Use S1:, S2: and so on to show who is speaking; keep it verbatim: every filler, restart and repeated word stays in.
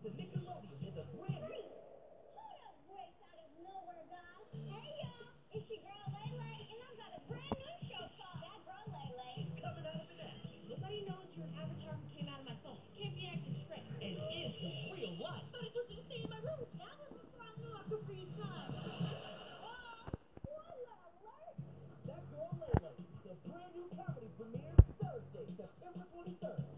S1: to Nickelodeon is a brand new...
S2: Hey, hold up, voice out of nowhere, guys. Hey, y'all, it's your girl Lele, and I've got a brand new show called That Girl Lele.
S1: She's coming out of an app.
S3: Nobody knows you're an avatar who came out of my phone. Can't be acting strange.
S1: And into real life.
S3: But I told you to stay in my room. That was before I knew I could freeze time.
S2: Oh, spoiler alert!
S1: That Girl Lele, the brand new comedy premiere Thursday, September twenty-third.